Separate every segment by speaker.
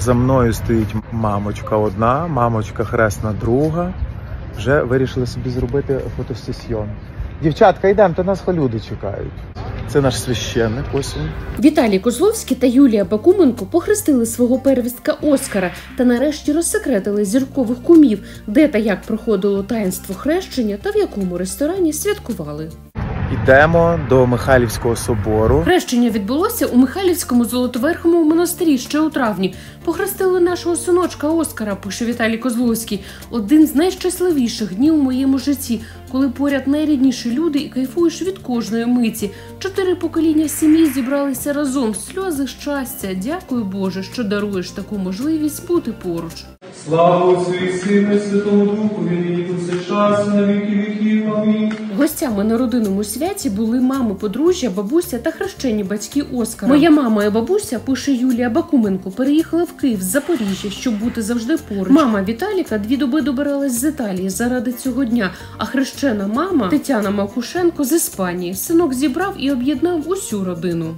Speaker 1: За мною стоїть мамочка одна, мамочка хресна друга. Вже вирішили собі зробити фотосесіон. Дівчатка, йдемо, то нас люди чекають. Це наш священник, ось він.
Speaker 2: Віталій Козловський та Юлія Бакуменко похрестили свого первістка Оскара та нарешті розсекретили зіркових кумів, де та як проходило таїнство хрещення та в якому ресторані святкували.
Speaker 1: Йдемо до Михайлівського собору.
Speaker 2: Хрещення відбулося у Михайлівському Золотоверховому монастирі ще у травні. Похрестили нашого синочка Оскара, пише Віталій Козловський. Один з найщасливіших днів у моєму житті, коли поряд найрідніші люди і кайфуєш від кожної миті. 4 покоління сім'ї зібралися разом. Сльози щастя. Дякую, Боже, що даруєш таку можливість бути поруч.
Speaker 3: Слава Отцю і Сину і Святому Духу, нині повсякчас, на віки віків. Амінь.
Speaker 2: Гостями на родинному святі були мами подружжя, бабуся та хрещені батьки Оскара. Моя мама і бабуся, пише Юлія Бакуменко, переїхала в Київ з Запоріжжя, щоб бути завжди поруч. Мама Віталіка 2 доби добиралась з Італії заради цього дня, а хрещена мама Тетяна Макушенко з Іспанії. Синок зібрав і об'єднав усю родину.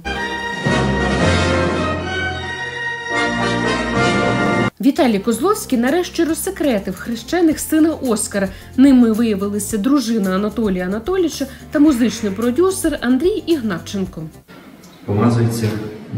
Speaker 2: Віталій Козловський нарешті розсекретив хрещених сина Оскара. Ними виявилися дружина Анатолія Анатолійовича та музичний продюсер Андрій Ігнатченко.
Speaker 4: Помазується.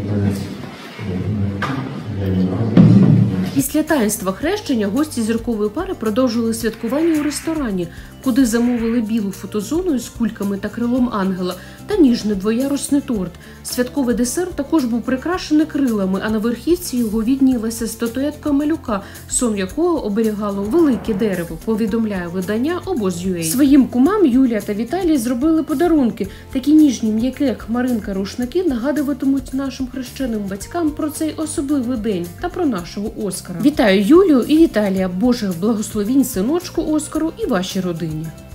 Speaker 2: Після таїнства хрещення гості зіркової пари продовжили святкування у ресторані, куди замовили білу фотозону із кульками та крилом ангела та ніжний двоярусний торт. Святковий десерт також був прикрашений крилами, а на верхівці його віднілася статуетка малюка, сон якого оберігало велике дерево, повідомляє видання Обоз.ua. Своїм кумам Юлія та Віталій зробили подарунки. Такі ніжні, м'які, як хмаринка рушники, нагадуватимуть нашим хрещеним батькам про цей особливий день та про нашого Оскара. Вітаю Юлію і Віталія. Божих благословінь синочку Оскару і вашій родині.